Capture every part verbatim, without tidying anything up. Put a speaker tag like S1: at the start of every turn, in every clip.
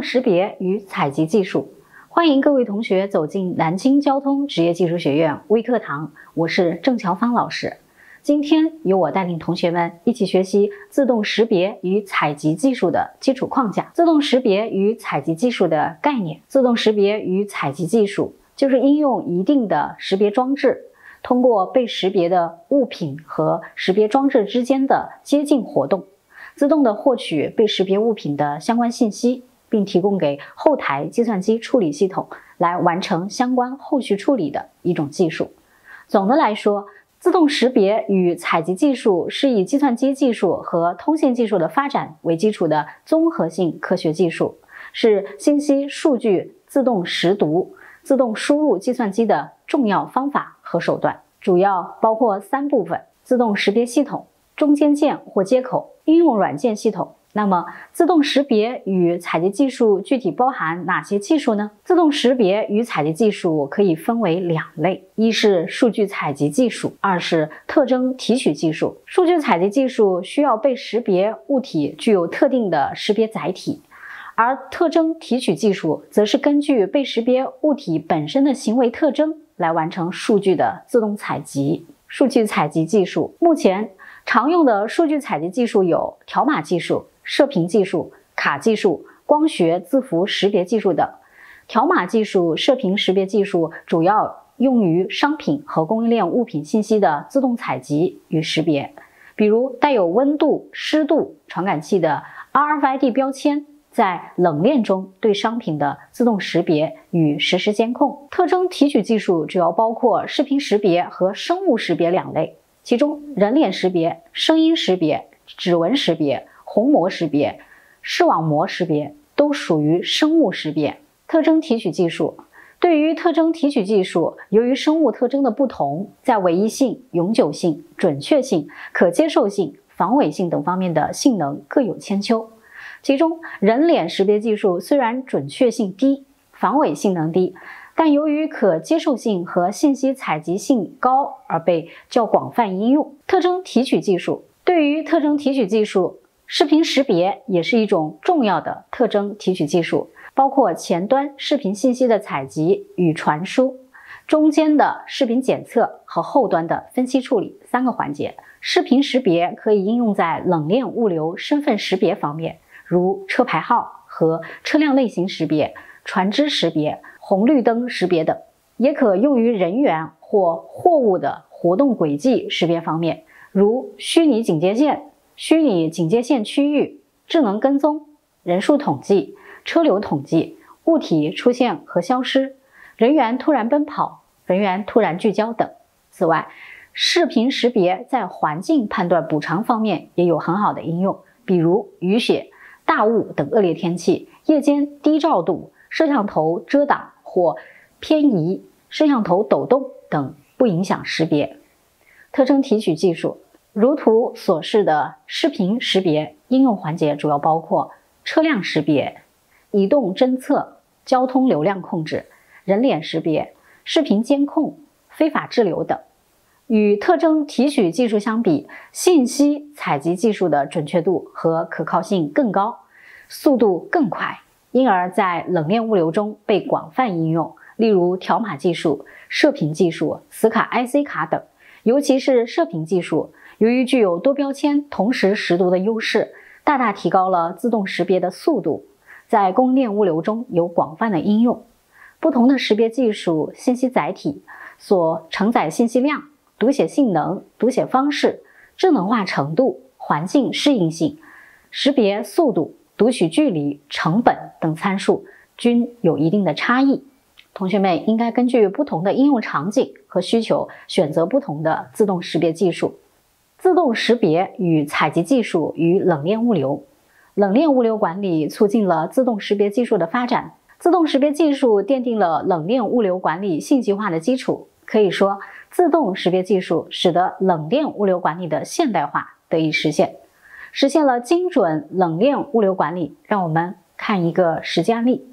S1: 动识别与采集技术。欢迎各位同学走进南京交通职业技术学院微课堂，我是郑乔芳老师。今天由我带领同学们一起学习自动识别与采集技术的基础框架。自动识别与采集技术的概念，自动识别与采集技术就是应用一定的识别装置，通过被识别的物品和识别装置之间的接近活动，自动的获取被识别物品的相关信息，并提供给后台计算机处理系统来完成相关后续处理的一种技术。总的来说，自动识别与采集技术是以计算机技术和通信技术的发展为基础的综合性科学技术，是信息数据自动识读、自动输入计算机的重要方法和手段，主要包括三部分：自动识别系统、中间件或接口、应用软件系统。那么，自动识别与采集技术具体包含哪些技术呢？自动识别与采集技术可以分为两类，一是数据采集技术，二是特征提取技术。数据采集技术需要被识别物体具有特定的识别载体，而特征提取技术则是根据被识别物体本身的行为特征来完成数据的自动采集。数据采集技术目前常用的数据采集技术有条码技术、射频技术、卡技术、光学字符识别技术等。条码技术、射频识别技术主要用于商品和供应链物品信息的自动采集与识别，比如带有温度、湿度传感器的 R F I D 标签，在冷链中对商品的自动识别与实时监控。特征提取技术主要包括视频识别和生物识别两类，其中人脸识别、声音识别、指纹识别、虹膜识别、视网膜识别都属于生物识别。特征提取技术对于特征提取技术，由于生物特征的不同，在唯一性、永久性、准确性、可接受性、防伪性等方面的性能各有千秋。其中，人脸识别技术虽然准确性低、防伪性能低，但由于可接受性和信息采集性高而被较广泛应用。特征提取技术对于特征提取技术，视频识别也是一种重要的特征提取技术，包括前端视频信息的采集与传输，中间的视频检测和后端的分析处理三个环节。视频识别可以应用在冷链物流身份识别方面，如车牌号和车辆类型识别、船只识别、红绿灯识别等，也可用于人员或货物的活动轨迹识别方面，如虚拟警戒线、虚拟警戒线区域、智能跟踪、人数统计、车流统计、物体出现和消失、人员突然奔跑、人员突然聚焦等。此外，视频识别在环境判断补偿方面也有很好的应用，比如雨雪、大雾等恶劣天气，夜间低照度、摄像头遮挡或偏移、摄像头抖动等不影响识别。特征提取技术如图所示的视频识别应用环节主要包括车辆识别、移动侦测、交通流量控制、人脸识别、视频监控、非法滞留等。与特征提取技术相比，信息采集技术的准确度和可靠性更高，速度更快，因而在冷链物流中被广泛应用，例如条码技术、射频技术、磁卡 I C 卡等。尤其是射频技术，由于具有多标签同时识读的优势，大大提高了自动识别的速度，在供应链物流中有广泛的应用。不同的识别技术、信息载体所承载信息量、读写性能、读写方式、智能化程度、环境适应性、识别速度、读取距离、成本等参数均有一定的差异。同学们应该根据不同的应用场景和需求，选择不同的自动识别技术。自动识别与采集技术与冷链物流。冷链物流管理促进了自动识别技术的发展。自动识别技术奠定了冷链物流管理信息化的基础。可以说，自动识别技术使得冷链物流管理的现代化得以实现，实现了精准冷链物流管理。让我们看一个实际案例。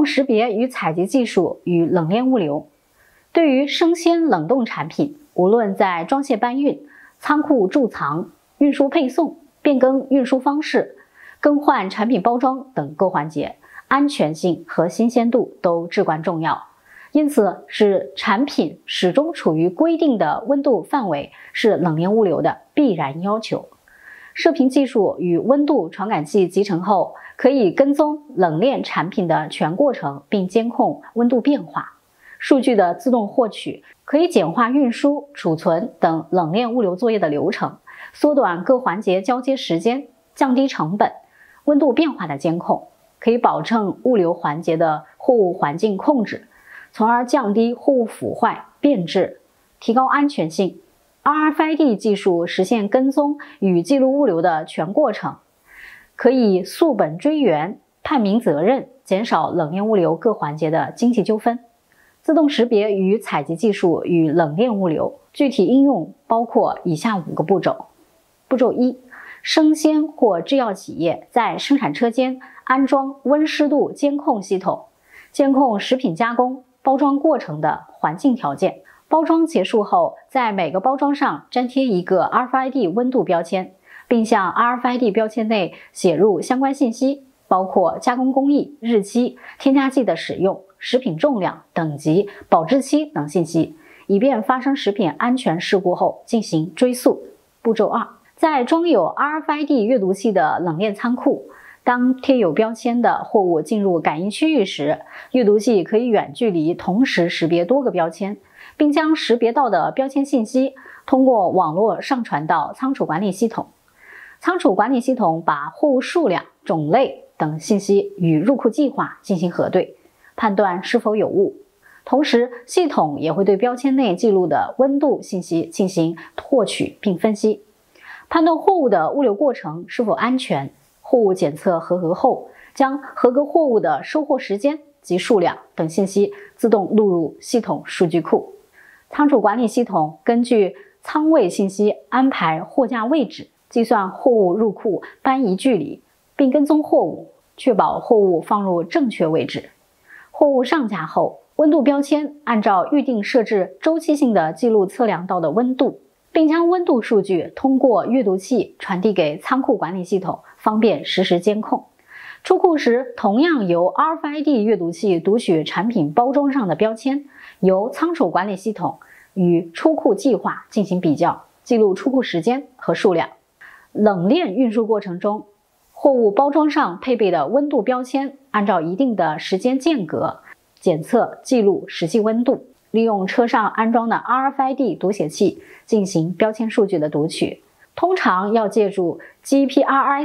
S1: 识别与采集技术与冷链物流。对于生鲜冷冻产品，无论在装卸搬运、仓库贮藏、运输配送、变更运输方式、更换产品包装等各环节，安全性和新鲜度都至关重要。因此，使产品始终处于规定的温度范围是冷链物流的必然要求。射频技术与温度传感器集成后，可以跟踪冷链产品的全过程，并监控温度变化。数据的自动获取可以简化运输、储存等冷链物流作业的流程，缩短各环节交接时间，降低成本。温度变化的监控可以保证物流环节的货物环境控制，从而降低货物腐坏、变质，提高安全性。R F I D 技术实现跟踪与记录物流的全过程，可以溯本追源、判明责任，减少冷链物流各环节的经济纠纷。自动识别与采集技术与冷链物流具体应用包括以下五个步骤。步骤一，生鲜或制药企业在生产车间安装温湿度监控系统，监控食品加工、包装过程的环境条件。包装结束后，在每个包装上粘贴一个 R F I D 温度标签，并向 R F I D 标签内写入相关信息，包括加工工艺、日期、添加剂的使用、食品重量、等级、保质期等信息，以便发生食品安全事故后进行追溯。步骤二，在装有 R F I D 阅读器的冷链仓库，当贴有标签的货物进入感应区域时，阅读器可以远距离同时识别多个标签，并将识别到的标签信息通过网络上传到仓储管理系统。仓储管理系统把货物数量、种类等信息与入库计划进行核对，判断是否有误。同时，系统也会对标签内记录的温度信息进行获取并分析，判断货物的物流过程是否安全。货物检测合格后，将合格货物的收货时间及数量等信息自动录入系统数据库。仓储管理系统根据仓位信息安排货架位置，计算货物入库搬移距离，并跟踪货物，确保货物放入正确位置。货物上架后，温度标签按照预定设置周期性的记录测量到的温度，并将温度数据通过阅读器传递给仓库管理系统，方便实时监控。出库时，同样由 R F I D 阅读器读取产品包装上的标签，由仓储管理系统与出库计划进行比较，记录出库时间和数量。冷链运输过程中，货物包装上配备的温度标签按照一定的时间间隔检测记录实际温度，利用车上安装的 R F I D 读写器进行标签数据的读取。通常要借助 G P R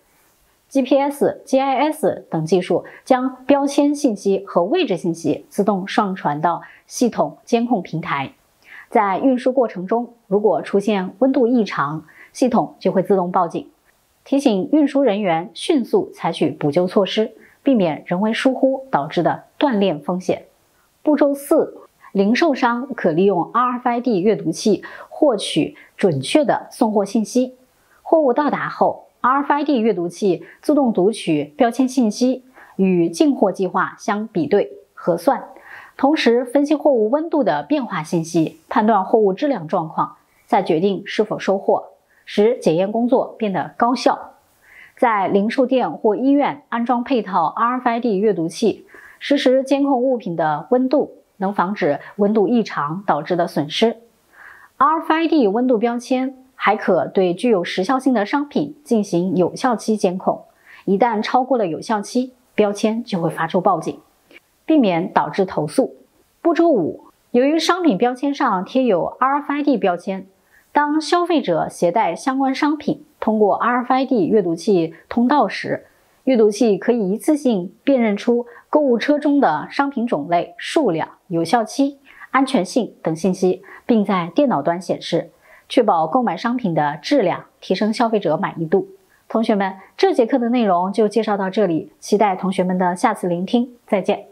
S1: S、G P S、G I S 等技术，将标签信息和位置信息自动上传到系统监控平台。在运输过程中，如果出现温度异常，系统就会自动报警，提醒运输人员迅速采取补救措施，避免人为疏忽导致的断链风险。步骤四，零售商可利用 R F I D 阅读器获取准确的送货信息。货物到达后， R F I D 阅读器自动读取标签信息，与进货计划相比对核算，同时分析货物温度的变化信息，判断货物质量状况，再决定是否收货，使检验工作变得高效。在零售店或医院安装配套 R F I D 阅读器，实时监控物品的温度，能防止温度异常导致的损失。R F I D 温度标签还可对具有时效性的商品进行有效期监控，一旦超过了有效期，标签就会发出报警，避免导致投诉。步骤五，由于商品标签上贴有 R F I D 标签，当消费者携带相关商品通过 R F I D 阅读器通道时，阅读器可以一次性辨认出购物车中的商品种类、数量、有效期、安全性等信息，并在电脑端显示，确保购买商品的质量，提升消费者满意度。同学们，这节课的内容就介绍到这里，期待同学们的下次聆听，再见。